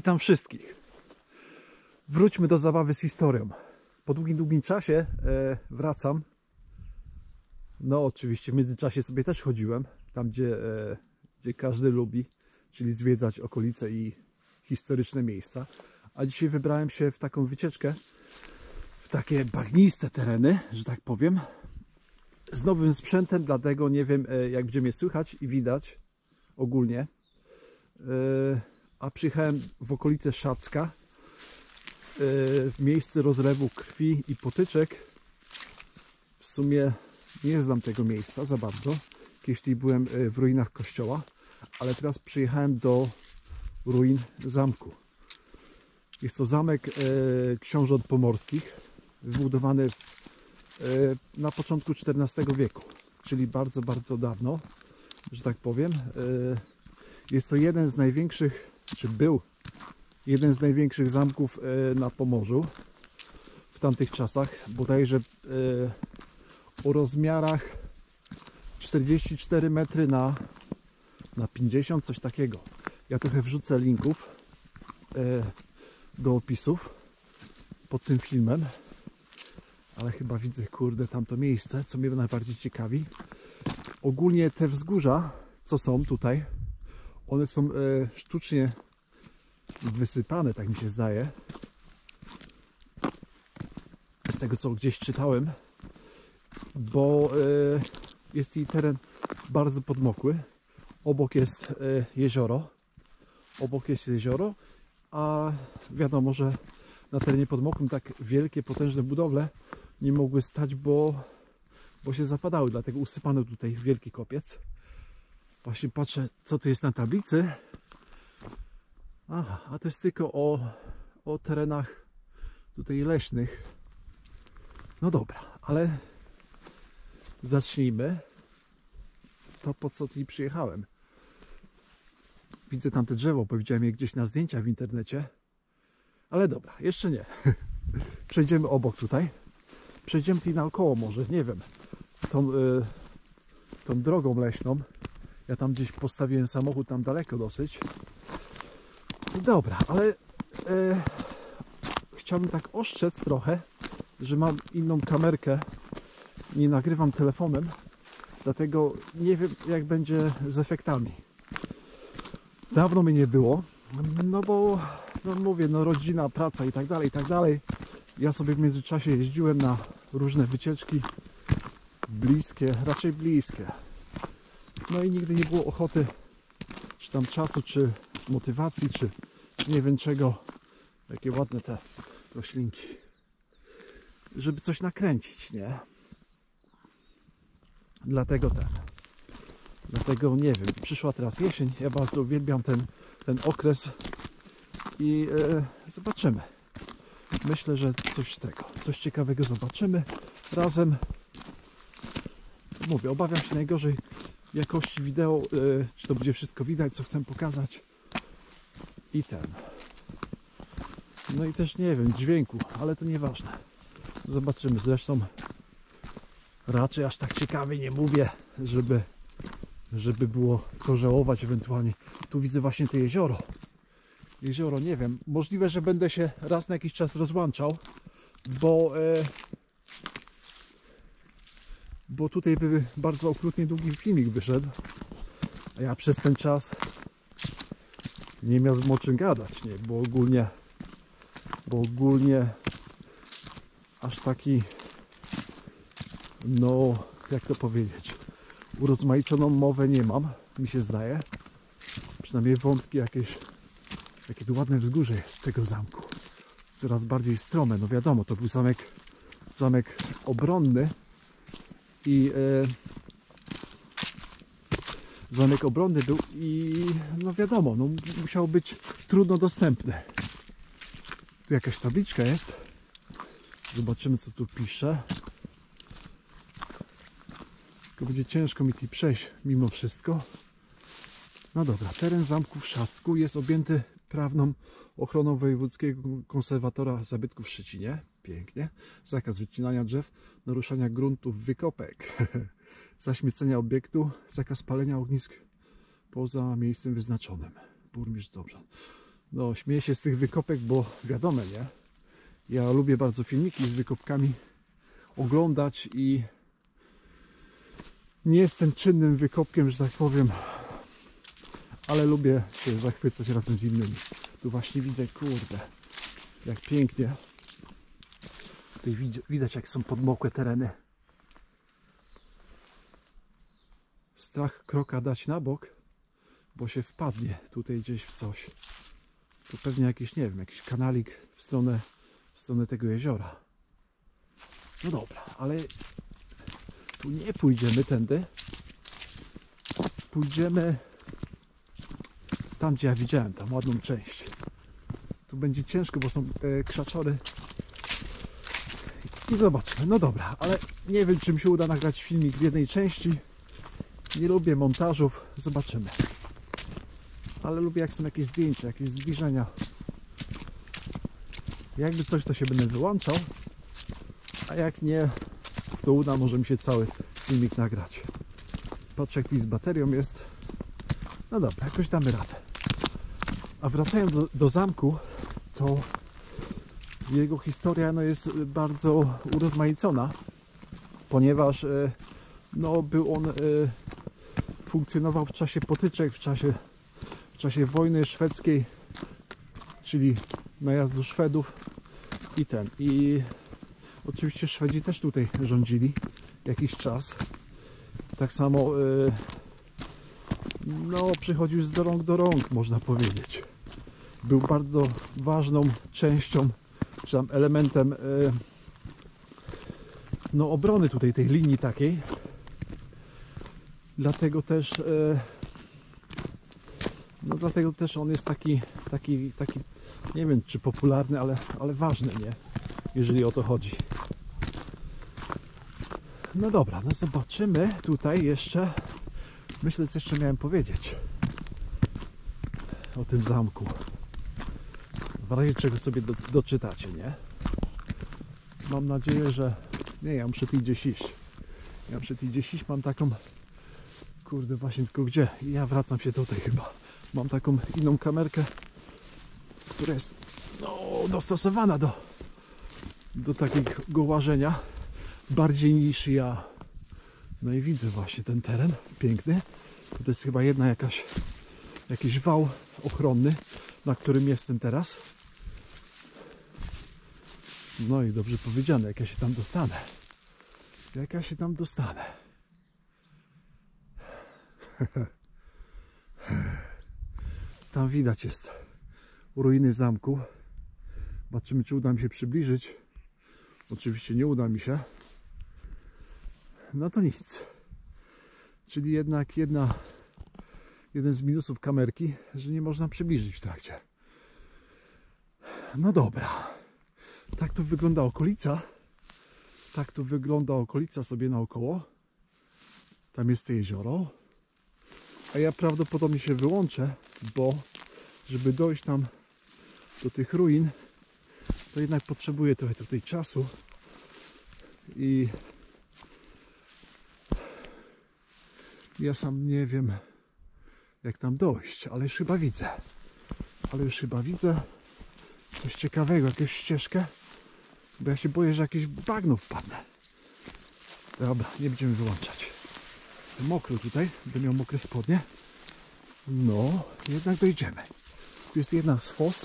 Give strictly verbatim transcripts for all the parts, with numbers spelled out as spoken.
Witam wszystkich. Wróćmy do zabawy z historią. Po długim, długim czasie e, wracam. No oczywiście w międzyczasie sobie też chodziłem. Tam gdzie, e, gdzie każdy lubi. Czyli zwiedzać okolice i historyczne miejsca. A dzisiaj wybrałem się w taką wycieczkę. W takie bagniste tereny, że tak powiem. Z nowym sprzętem, dlatego nie wiem e, jak będzie mnie słychać i widać ogólnie. E, a przyjechałem w okolice Szacka. W miejsce rozlewu krwi i potyczek. W sumie nie znam tego miejsca za bardzo. Kiedyś byłem w ruinach kościoła, ale teraz przyjechałem do ruin zamku. Jest to zamek książąt pomorskich, wybudowany na początku czternastego wieku, czyli bardzo, bardzo dawno, że tak powiem. Jest to jeden z największych, czy był jeden z największych zamków na Pomorzu w tamtych czasach, bodajże o rozmiarach czterdzieści cztery metry na, na pięćdziesiąt, coś takiego. Ja trochę wrzucę linków do opisów pod tym filmem, ale chyba widzę, kurde, tamto miejsce, co mnie najbardziej ciekawi. Ogólnie te wzgórza, co są tutaj, one są sztucznie wysypane, tak mi się zdaje, z tego co gdzieś czytałem, bo y, jest i teren bardzo podmokły. Obok jest y, jezioro, obok jest jezioro, a wiadomo, że na terenie podmokłym tak wielkie, potężne budowle nie mogły stać, bo, bo się zapadały, dlatego usypano tutaj wielki kopiec. Właśnie patrzę, co tu jest na tablicy. Aha, a to jest tylko o, o terenach tutaj leśnych. No dobra, ale zacznijmy. To po co tutaj przyjechałem. Widzę tam te drzewo, bo widziałem je gdzieś na zdjęciach w internecie. Ale dobra, jeszcze nie. Przejdziemy obok tutaj. Przejdziemy tutaj naokoło może, nie wiem. Tą, y, tą drogą leśną. Ja tam gdzieś postawiłem samochód, tam daleko dosyć. Dobra, ale e, chciałbym tak ostrzec trochę, że mam inną kamerkę, nie nagrywam telefonem, dlatego nie wiem jak będzie z efektami. Dawno mnie nie było, no bo no mówię, no rodzina, praca i tak dalej, i tak dalej. Ja sobie w międzyczasie jeździłem na różne wycieczki bliskie, raczej bliskie. No i nigdy nie było ochoty, czy tam czasu, czy motywacji, czy, czy nie wiem czego. Jakie ładne te roślinki. Żeby coś nakręcić, nie? Dlatego ten. Dlatego nie wiem. Przyszła teraz jesień. Ja bardzo uwielbiam ten, ten okres. I e, zobaczymy. Myślę, że coś tego. Coś ciekawego zobaczymy razem. Mówię, obawiam się najgorzej jakości wideo, e, czy to będzie wszystko widać, co chcę pokazać. I ten. No i też nie wiem, dźwięku, ale to nieważne. Zobaczymy. Zresztą raczej aż tak ciekawie nie mówię, żeby, żeby było co żałować ewentualnie. Tu widzę właśnie to jezioro. Jezioro, nie wiem. Możliwe, że będę się raz na jakiś czas rozłączał, bo e, bo tutaj by bardzo okrutnie długi filmik wyszedł, a ja przez ten czas nie miałbym o czym gadać, nie? Bo ogólnie bo ogólnie aż taki, no jak to powiedzieć, urozmaiconą mowę nie mam, mi się zdaje. Przynajmniej wątki jakieś, jakie tu ładne wzgórze jest tego zamku. Coraz bardziej strome, no wiadomo, to był zamek, zamek obronny i e, zamek obronny był i no wiadomo, no musiał być trudno dostępny. Tu jakaś tabliczka jest. Zobaczymy, co tu pisze. Tylko będzie ciężko mi tu przejść mimo wszystko. No dobra, teren zamku w Szacku jest objęty prawną ochroną Wojewódzkiego Konserwatora Zabytków w Szczecinie. Pięknie. Zakaz wycinania drzew, naruszania gruntów, wykopek, zaśmiecenia obiektu, zakaz palenia ognisk poza miejscem wyznaczonym. Burmistrz Dobrzan. No, śmieję się z tych wykopek, bo wiadomo, nie? Ja lubię bardzo filmiki z wykopkami oglądać i nie jestem czynnym wykopkiem, że tak powiem, ale lubię się zachwycać razem z innymi. Tu właśnie widzę, kurde, jak pięknie. Tutaj widać, jak są podmokłe tereny. Strach kroka dać na bok, bo się wpadnie tutaj gdzieś w coś. To pewnie jakiś, nie wiem, jakiś kanalik w stronę, w stronę tego jeziora. No dobra, ale tu nie pójdziemy tędy. Pójdziemy tam, gdzie ja widziałem, tam ładną część. Tu będzie ciężko, bo są e, krzaczory. I zobaczmy. No dobra, ale nie wiem, czy mi się uda nagrać filmik w jednej części. Nie lubię montażów. Zobaczymy. Ale lubię, jak są jakieś zdjęcia, jakieś zbliżenia. Jakby coś, to się będę wyłączał. A jak nie, to uda może mi się cały filmik nagrać. Patrzę, jak z baterią jest. No dobra, jakoś damy radę. A wracając do, do zamku, to jego historia no, jest bardzo urozmaicona, ponieważ e, no, był on, e, funkcjonował w czasie potyczek, w czasie, w czasie wojny szwedzkiej, czyli najazdu Szwedów i ten. I oczywiście Szwedzi też tutaj rządzili jakiś czas. Tak samo e, no, przychodził z rąk do rąk, można powiedzieć. Był bardzo ważną częścią, czy tam elementem e, no, obrony tutaj tej linii takiej. Dlatego też e, no dlatego też on jest taki, taki, taki nie wiem, czy popularny, ale, ale ważny, nie? Jeżeli o to chodzi. No dobra, no zobaczymy tutaj jeszcze. Myślę, co jeszcze miałem powiedzieć o tym zamku. W razie czego sobie do, doczytacie, nie? Mam nadzieję, że... Nie, ja muszę tu gdzieś iść. Ja muszę tu gdzieś iść. Mam taką... Kurde, właśnie tylko gdzie? Ja wracam się tutaj chyba. Mam taką inną kamerkę, która jest no, dostosowana do, do takiego łażenia. Bardziej niż ja. No i widzę właśnie ten teren piękny. To jest chyba jedna jakaś jakiś wał ochronny, na którym jestem teraz. No i dobrze powiedziane, jak ja się tam dostanę. Jak ja się tam dostanę. Tam widać jest ruiny zamku. Zobaczymy, czy uda mi się przybliżyć. Oczywiście nie uda mi się. No to nic. Czyli jednak jedna, jeden z minusów kamerki, że nie można przybliżyć w trakcie. No dobra. Tak tu wygląda okolica. Tak tu wygląda okolica sobie naokoło. Tam jest to jezioro. A ja prawdopodobnie się wyłączę, bo żeby dojść tam do tych ruin, to jednak potrzebuję trochę tutaj czasu. I ja sam nie wiem, jak tam dojść, ale już chyba widzę. Ale już chyba widzę coś ciekawego, jakąś ścieżkę, bo ja się boję, że jakieś bagno wpadnę. Dobra, nie będziemy wyłączać. Mokro tutaj, będę miał mokre spodnie. No, jednak dojdziemy. Tu jest jedna z fos.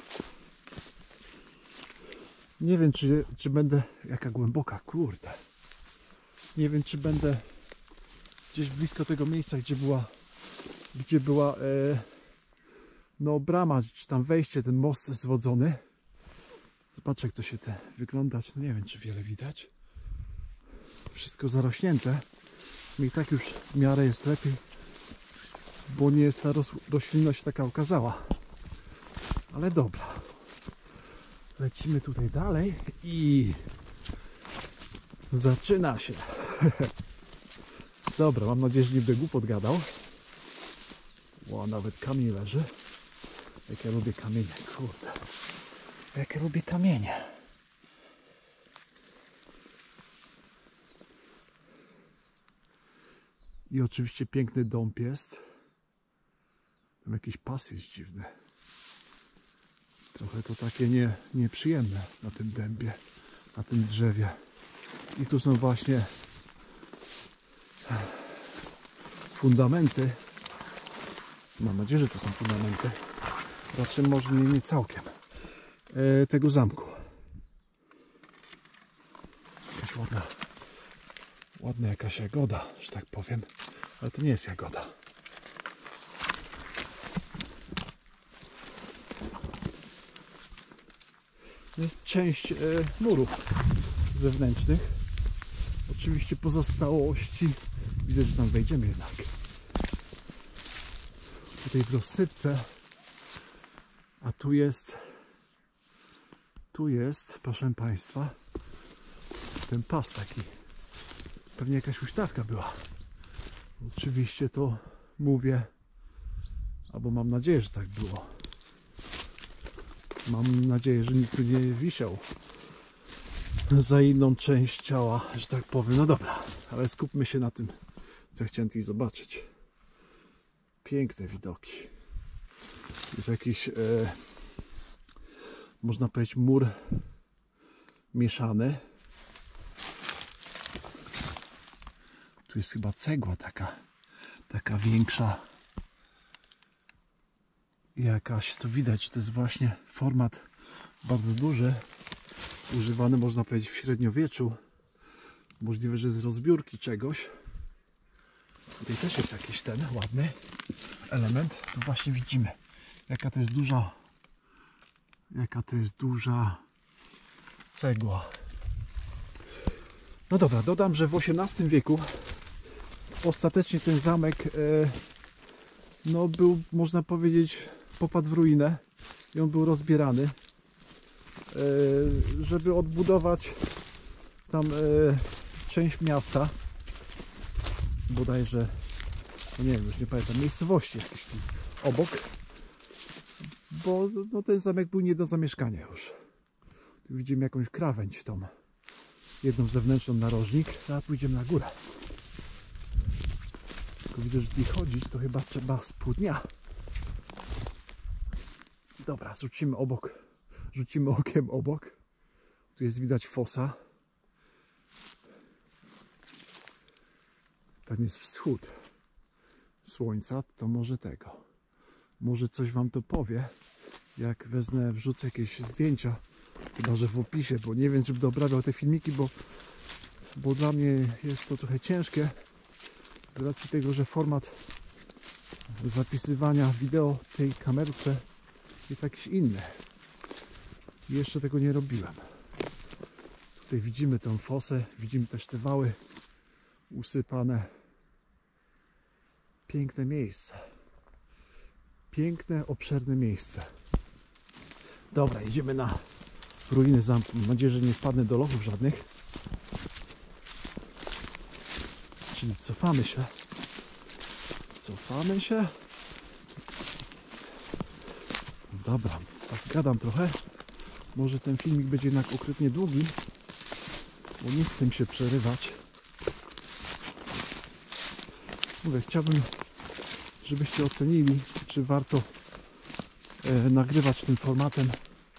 Nie wiem, czy, czy będę... Jaka głęboka, kurde. Nie wiem, czy będę gdzieś blisko tego miejsca, gdzie była gdzie była e, no brama, czy tam wejście, ten most zwodzony. Zobaczcie, jak to się te wygląda. No nie wiem, czy wiele widać. Wszystko zarośnięte. I tak już w miarę jest lepiej, bo nie jest ta roślinność taka okazała. Ale dobra. Lecimy tutaj dalej i zaczyna się. Dobra, mam nadzieję, że nie będę głupot gadał. O, nawet kamień leży. Jak ja lubię kamienie, kurde. Jak ja lubię kamienie. I oczywiście piękny dąb jest. Tam jakiś pas jest dziwny. Trochę to takie nie, nieprzyjemne na tym dębie, na tym drzewie. I tu są właśnie fundamenty. Mam nadzieję, że to są fundamenty. Raczej może nie, nie całkiem. E, tego zamku. Jakaś ładna, ładna jakaś jagoda, że tak powiem. Ale to nie jest jagoda. To jest część e, murów zewnętrznych. Oczywiście pozostałości. Widzę, że tam wejdziemy jednak. Tutaj w rozsypce. A tu jest, tu jest, proszę Państwa, ten pas taki. Pewnie jakaś ustawka była. Oczywiście to mówię, albo mam nadzieję, że tak było. Mam nadzieję, że nikt tu nie wisiał za inną część ciała, że tak powiem. No dobra, ale skupmy się na tym, co chciałem tutaj zobaczyć. Piękne widoki. Jest jakiś, e, można powiedzieć, mur mieszany. Tu jest chyba cegła taka, taka większa. Jakaś, to widać, to jest właśnie format bardzo duży. Używany, można powiedzieć, w średniowieczu. Możliwe, że z rozbiórki czegoś. Tutaj też jest jakiś ten ładny element. Tu właśnie widzimy, jaka to jest duża, jaka to jest duża cegła. No dobra, dodam, że w osiemnastym wieku ostatecznie ten zamek e, no był, można powiedzieć, popadł w ruinę i on był rozbierany, e, żeby odbudować tam e, część miasta, bodajże, no nie wiem, już nie pamiętam, miejscowości jakieś tam obok, bo no, ten zamek był nie do zamieszkania już. Tu widzimy jakąś krawędź tą, jedną zewnętrzną narożnik, a pójdziemy na górę. Tylko widzę, że tutaj chodzić to chyba trzeba z pół dnia. Dobra, rzucimy obok, rzucimy okiem obok. Tu jest widać fosa. Tam jest wschód słońca, to może tego. Może coś Wam to powie, jak wezmę, wrzucę jakieś zdjęcia, chyba że w opisie, bo nie wiem, czy będę obrabiał te filmiki, bo, bo dla mnie jest to trochę ciężkie, z racji tego, że format zapisywania wideo w tej kamerce jest jakiś inny. I jeszcze tego nie robiłem. Tutaj widzimy tą fosę, widzimy też te wały usypane. Piękne miejsce. Piękne, obszerne miejsce. Dobra, idziemy na ruiny zamku. Mam nadzieję, że nie wpadnę do lochów żadnych. Czyli cofamy się. Cofamy się. Dobra, tak gadam trochę. Może ten filmik będzie jednak okrutnie długi, bo nie chcę mi się przerywać. Mówię, chciałbym, żebyście ocenili, czy warto e, nagrywać tym formatem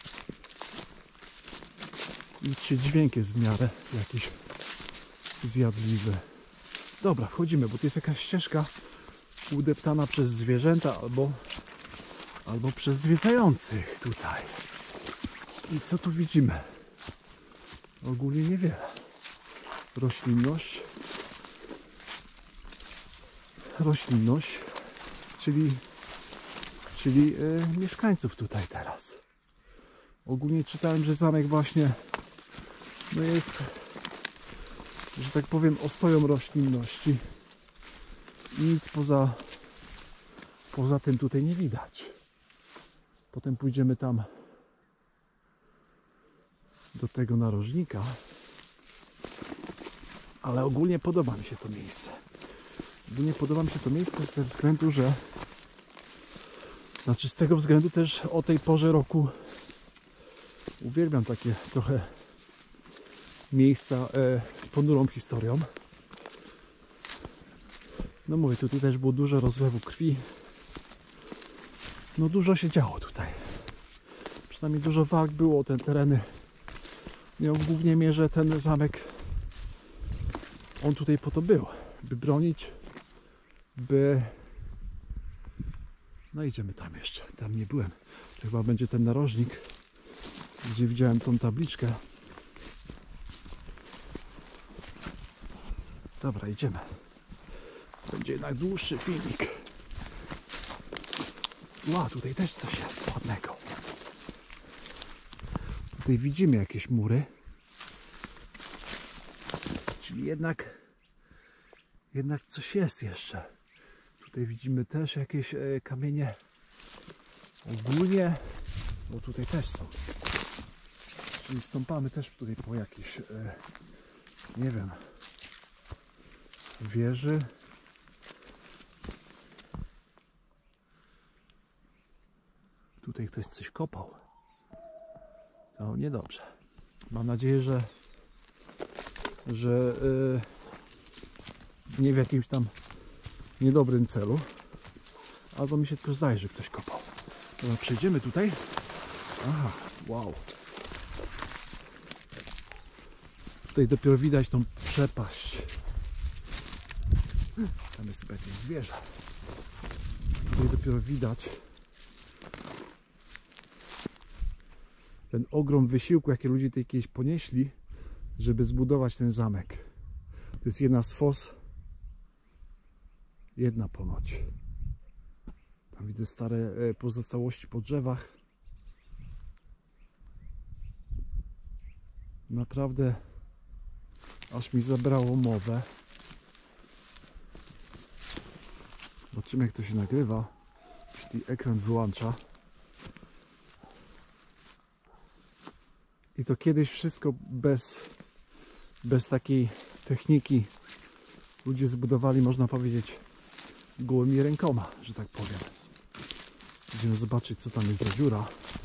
i czy dźwięk jest w miarę jakiś zjadliwy. Dobra, wchodzimy, bo to jest jakaś ścieżka udeptana przez zwierzęta albo, albo przez zwiedzających tutaj. I co tu widzimy? Ogólnie niewiele. Roślinność. Roślinność, czyli, czyli e, mieszkańców tutaj teraz. Ogólnie czytałem, że zamek właśnie no jest, że tak powiem, ostoją roślinności. I nic poza, poza tym tutaj nie widać. Potem pójdziemy tam do tego narożnika. Ale ogólnie podoba mi się to miejsce. Ogólnie podoba mi się to miejsce ze względu, że znaczy z tego względu też o tej porze roku uwielbiam takie trochę miejsca e, z ponurą historią. No mówię, tutaj też było dużo rozlewu krwi. No dużo się działo tutaj. przynajmniej dużo walk było o te tereny. Miał w głównej mierze ten zamek, on tutaj po to był, by bronić, by... No idziemy tam jeszcze, tam nie byłem. To chyba będzie ten narożnik, gdzie widziałem tą tabliczkę. Dobra, idziemy. Będzie jednak dłuższy filmik. Ła, tutaj też coś jest ładnego. Tutaj widzimy jakieś mury. Czyli jednak jednak coś jest jeszcze. Tutaj widzimy też jakieś e, kamienie. Ogólnie, bo tutaj też są. Czyli stąpamy też tutaj po jakiejś, e, nie wiem, wieży. Tutaj ktoś coś kopał. To niedobrze. Mam nadzieję, że że yy, nie w jakimś tam niedobrym celu. Albo mi się tylko zdaje, że ktoś kopał. Dobra, przejdziemy tutaj. Aha, wow. Tutaj dopiero widać tą przepaść. Tam jest chyba jakieś zwierzę. Tutaj dopiero widać ten ogrom wysiłku, jakie ludzie tutaj kiedyś ponieśli, żeby zbudować ten zamek. To jest jedna z fos. Jedna ponoć. Tam widzę stare pozostałości po drzewach. Naprawdę aż mi zabrało mowę. Zobaczymy, jak to się nagrywa. Jeśli ekran wyłącza. I to kiedyś wszystko bez, bez takiej techniki ludzie zbudowali, można powiedzieć, gołymi rękoma, że tak powiem. Idziemy zobaczyć, co tam jest za dziura.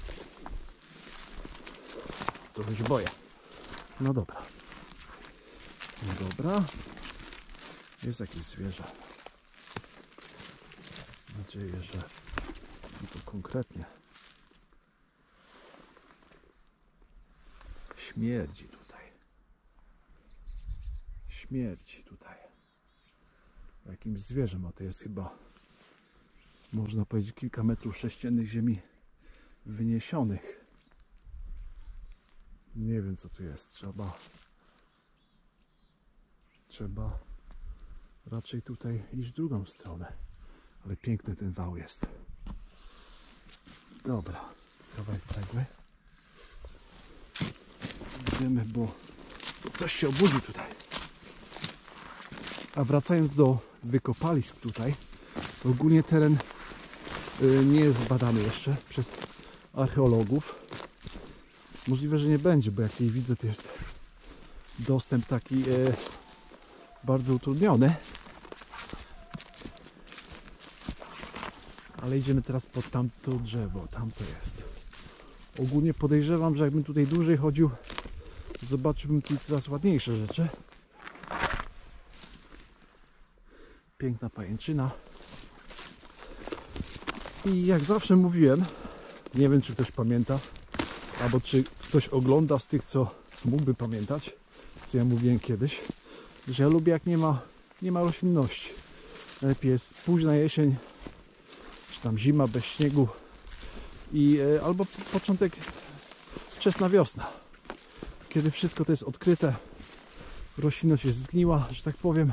Trochę się boję. No dobra. No dobra. Jest jakieś zwierzę. Mam nadzieję, że to konkretnie. Śmierdzi tutaj. Śmierdzi tutaj. Jakimś zwierzem, a to jest chyba, można powiedzieć, kilka metrów sześciennych ziemi wyniesionych. Nie wiem, co tu jest. Trzeba Trzeba raczej tutaj iść w drugą stronę. Ale piękny ten wał jest. Dobra, kawałek cegły. Idziemy, bo coś się obudzi tutaj. A wracając do wykopalisk tutaj, to ogólnie teren nie jest zbadany jeszcze przez archeologów. Możliwe, że nie będzie, bo jak jej widzę, to jest dostęp taki bardzo utrudniony. Ale idziemy teraz pod tamto drzewo, tam to jest. Ogólnie podejrzewam, że jakbym tutaj dłużej chodził, zobaczyłbym tu coraz ładniejsze rzeczy. Piękna pajęczyna. I jak zawsze mówiłem, nie wiem, czy ktoś pamięta, albo czy ktoś ogląda z tych, co, co mógłby pamiętać, co ja mówiłem kiedyś, że ja lubię, jak nie ma, nie ma roślinności. Najlepiej jest późna jesień, czy tam zima bez śniegu, i e, albo początek, wczesna wiosna, kiedy wszystko to jest odkryte, roślinność jest zgniła, że tak powiem,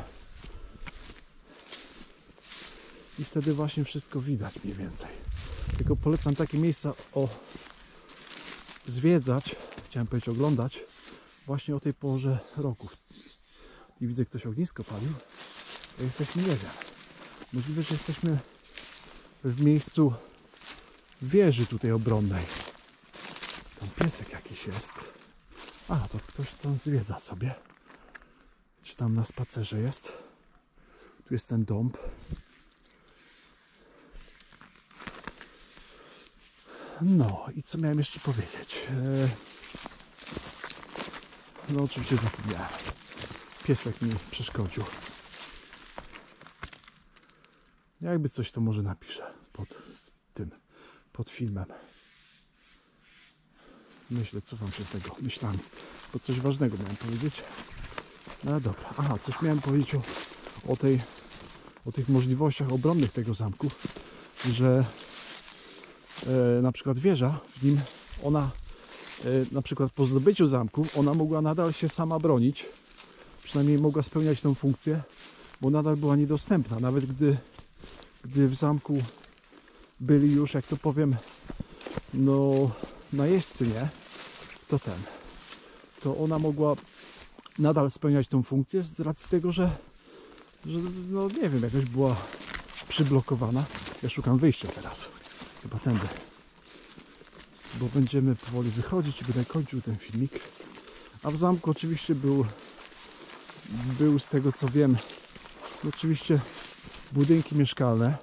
i wtedy właśnie wszystko widać mniej więcej. Tylko polecam takie miejsca o zwiedzać, chciałem powiedzieć oglądać, właśnie o tej porze roku. I widzę, ktoś ognisko palił. Jesteśmy, nie wiem, możliwe, że jesteśmy w miejscu wieży tutaj obronnej. Tam piesek jakiś jest. A, to ktoś tam zwiedza sobie. Czy tam na spacerze jest. Tu jest ten dąb. No i co miałem jeszcze powiedzieć? No oczywiście zapomniałem. Piesek mi przeszkodził. Jakby coś, to może napiszę pod tym, pod filmem. myślę, cofam się tego myślami, bo coś ważnego miałem powiedzieć. No dobra, aha, coś miałem powiedzieć o, o, tej, o tych możliwościach obronnych tego zamku, że e, na przykład wieża w nim, ona e, na przykład po zdobyciu zamku, ona mogła nadal się sama bronić, przynajmniej mogła spełniać tą funkcję, bo nadal była niedostępna, nawet gdy, gdy w zamku byli już, jak to powiem, no najeźdźcy, nie? To ten, to ona mogła nadal spełniać tą funkcję z racji tego, że, że no nie wiem, jakoś była przyblokowana. Ja szukam wyjścia teraz, chyba tędy, bo będziemy powoli wychodzić i będę kończył ten filmik. A w zamku oczywiście był był z tego co wiem, oczywiście budynki mieszkalne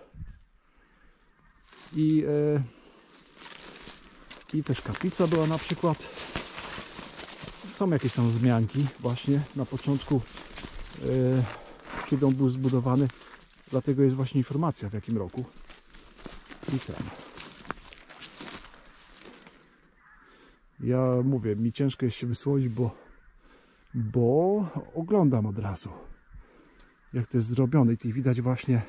i e, i też kaplica była na przykład. Są jakieś tam wzmianki właśnie na początku, e, kiedy on był zbudowany, dlatego jest właśnie informacja w jakim roku i ten. Ja mówię, mi ciężko jest się wysłowić, bo bo oglądam od razu, jak to jest zrobione i widać właśnie,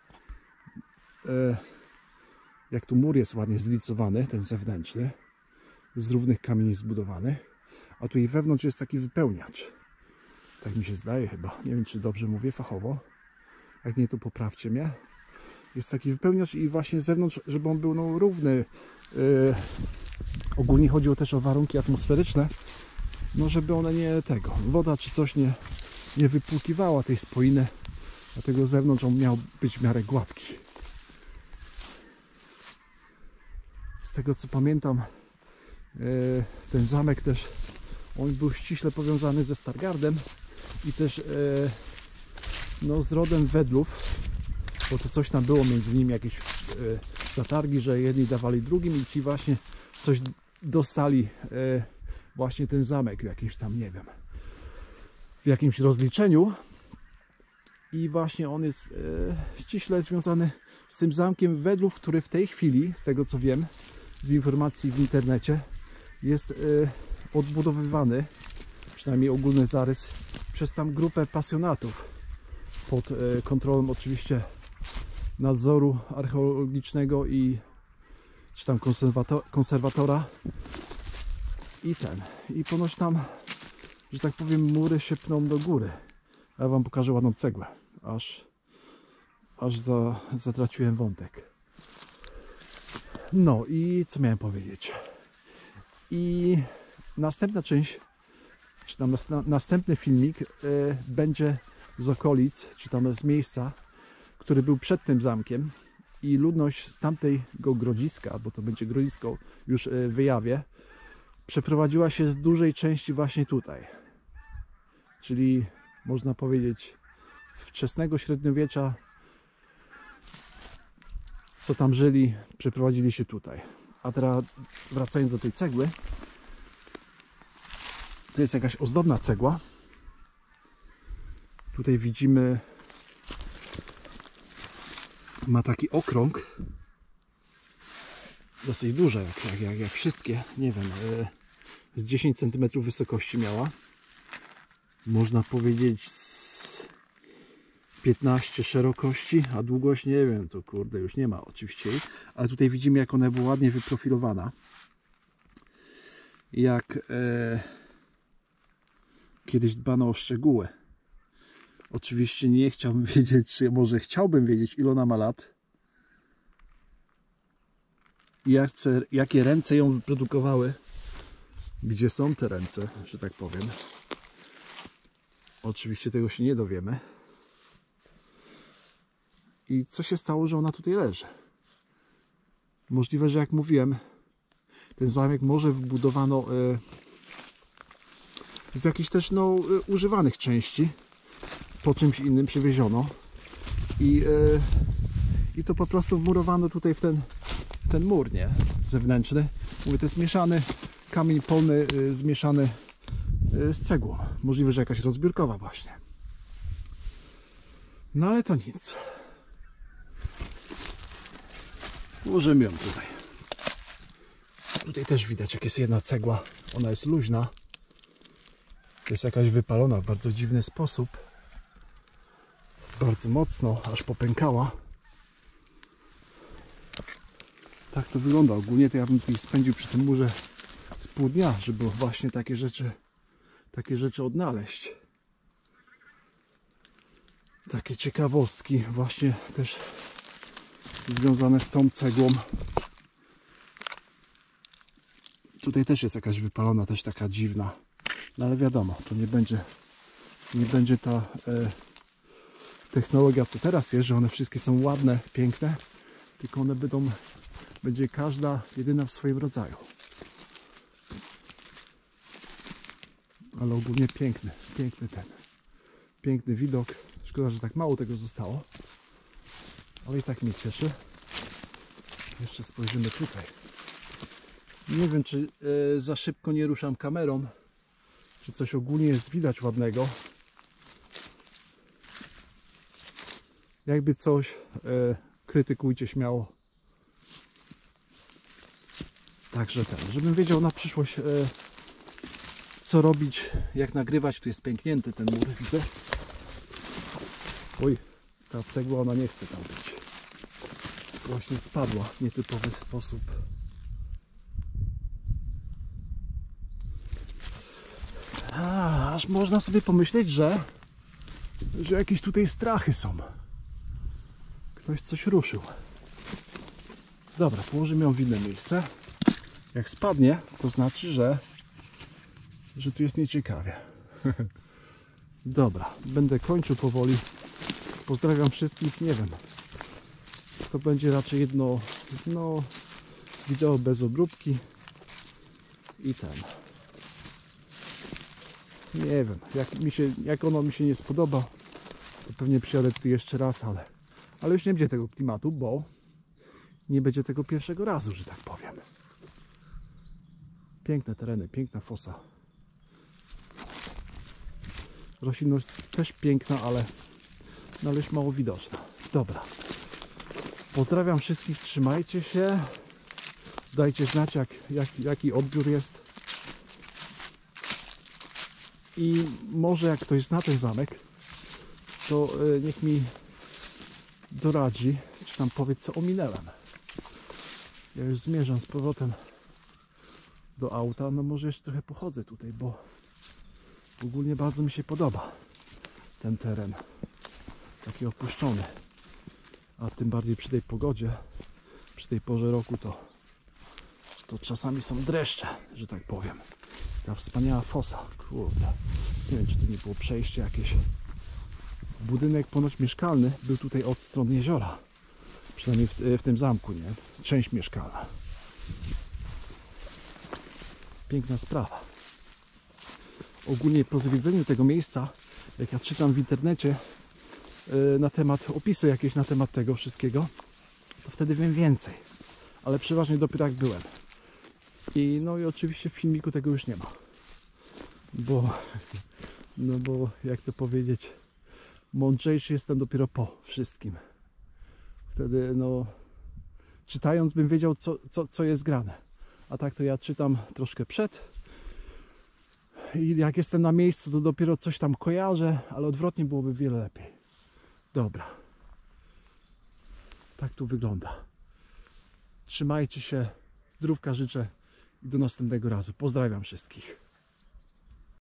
e, jak tu mur jest ładnie zlicowany, ten zewnętrzny, z równych kamieni zbudowany, a tu i wewnątrz jest taki wypełniacz. Tak mi się zdaje chyba. Nie wiem, czy dobrze mówię fachowo. Jak nie, to poprawcie mnie. Jest taki wypełniacz i właśnie z zewnątrz, żeby on był no, równy. Yy, ogólnie chodziło też o warunki atmosferyczne. No, żeby one nie tego, woda czy coś nie, nie wypłukiwała tej spoiny. Dlatego z zewnątrz on miał być w miarę gładki. Z tego co pamiętam, yy, ten zamek też, on był ściśle powiązany ze Stargardem i też yy, no, z rodem Wedlów, bo to coś tam było między nimi, jakieś yy, zatargi, że jedni dawali drugim i ci właśnie coś dostali, yy, właśnie ten zamek w jakimś tam, nie wiem, w jakimś rozliczeniu i właśnie on jest yy, ściśle związany z tym zamkiem Wedlów, który w tej chwili, z tego co wiem, z informacji w internecie, jest yy, odbudowywany, przynajmniej ogólny zarys, przez tam grupę pasjonatów pod yy, kontrolą oczywiście nadzoru archeologicznego i czy tam konserwator, konserwatora i ten, i ponoć tam, że tak powiem, mury się pną do góry. Ja wam pokażę ładną cegłę, aż aż za, zatraciłem wątek. No i co miałem powiedzieć? I następna część, czy tam nas, na, następny filmik y, będzie z okolic, czy tam z miejsca, który był przed tym zamkiem i ludność z tamtego grodziska, bo to będzie grodzisko już y, w Wyjawie, przeprowadziła się z dużej części właśnie tutaj. Czyli można powiedzieć z wczesnego średniowiecza, co tam żyli, przeprowadzili się tutaj. A teraz wracając do tej cegły, to jest jakaś ozdobna cegła. Tutaj widzimy, ma taki okrąg, dosyć duże, jak, jak, jak wszystkie, nie wiem, z dziesięć centymetrów wysokości miała. Można powiedzieć z piętnaście szerokości, a długość nie wiem, to kurde już nie ma oczywiście, ale tutaj widzimy, jak ona była ładnie wyprofilowana. Jak e, kiedyś dbano o szczegóły. Oczywiście nie chciałbym wiedzieć, czy może chciałbym wiedzieć, ile ona ma lat. I jak chcę, jakie ręce ją wyprodukowały. Gdzie są te ręce, że tak powiem. Oczywiście tego się nie dowiemy. I co się stało, że ona tutaj leży? Możliwe, że jak mówiłem, ten zamek może wybudowano y, z jakichś też no, y, używanych części. Po czymś innym przywieziono. I, y, i to po prostu wmurowano tutaj w ten, w ten mur, nie? Zewnętrzny. Mówię, to jest mieszany kamień polny, y, zmieszany y, z cegłą. Możliwe, że jakaś rozbiórkowa właśnie. No ale to nic. Ułożymy ją tutaj. Tutaj też widać, jak jest jedna cegła. Ona jest luźna. To jest jakaś wypalona w bardzo dziwny sposób. Bardzo mocno, aż popękała. Tak to wygląda. Ogólnie to ja bym tutaj spędził przy tym murze z pół dnia, żeby właśnie takie rzeczy, takie rzeczy odnaleźć. Takie ciekawostki właśnie też związane z tą cegłą. Tutaj też jest jakaś wypalona, też taka dziwna. No ale wiadomo, to nie będzie, nie będzie ta e, technologia, co teraz jest, że one wszystkie są ładne, piękne, tylko one będą, będzie każda jedyna w swoim rodzaju. Ale ogólnie piękny, piękny ten, piękny widok. Szkoda, że tak mało tego zostało, ale i tak mnie cieszy. Jeszcze spojrzymy tutaj. Nie wiem, czy e, za szybko nie ruszam kamerą, czy coś ogólnie jest widać ładnego. Jakby coś, e, krytykujcie śmiało. Także ten, żebym wiedział na przyszłość, e, co robić, jak nagrywać. Tu jest pęknięty ten mur, widzę. Oj, ta cegła, ona nie chce tam być. Właśnie spadła w nietypowy sposób. A, aż można sobie pomyśleć, że, że jakieś tutaj strachy są. Ktoś coś ruszył. Dobra, położymy ją w inne miejsce. Jak spadnie, to znaczy, że, że tu jest nieciekawie. Dobra, będę kończył powoli. Pozdrawiam wszystkich. Nie wiem, to będzie raczej jedno no, wideo bez obróbki i ten. Nie wiem, jak, mi się, jak ono mi się nie spodoba, to pewnie przyjadę tu jeszcze raz, ale, ale już nie będzie tego klimatu, bo nie będzie tego pierwszego razu, że tak powiem. Piękne tereny, piękna fosa. Roślinność też piękna, ale, no, ale już mało widoczna. Dobra. Pozdrawiam wszystkich, trzymajcie się. Dajcie znać, jak, jak, jaki odbiór jest. I może jak ktoś zna ten zamek, to y, niech mi doradzi, czy tam powie, co ominęłem. Ja już zmierzam z powrotem do auta. No może jeszcze trochę pochodzę tutaj, bo ogólnie bardzo mi się podoba ten teren. Taki opuszczony. A tym bardziej przy tej pogodzie, przy tej porze roku, to, to czasami są dreszcze, że tak powiem. Ta wspaniała fosa, kurde. Nie wiem, czy tu nie było przejście jakieś. Budynek ponoć mieszkalny był tutaj od strony jeziora. Przynajmniej w, w tym zamku, nie? Część mieszkalna. Piękna sprawa. Ogólnie po zwiedzeniu tego miejsca, jak ja czytam w internecie yy, na temat, opisy jakieś na temat tego wszystkiego, to wtedy wiem więcej. Ale przeważnie dopiero jak byłem. I no i oczywiście w filmiku tego już nie ma. Bo, no bo jak to powiedzieć, mądrzejszy jestem dopiero po wszystkim. Wtedy no, czytając bym wiedział, co, co, co jest grane. A tak to ja czytam troszkę przed. I jak jestem na miejscu, to dopiero coś tam kojarzę, ale odwrotnie byłoby wiele lepiej. Dobra. Tak tu wygląda. Trzymajcie się. Zdrówka życzę i do następnego razu. Pozdrawiam wszystkich.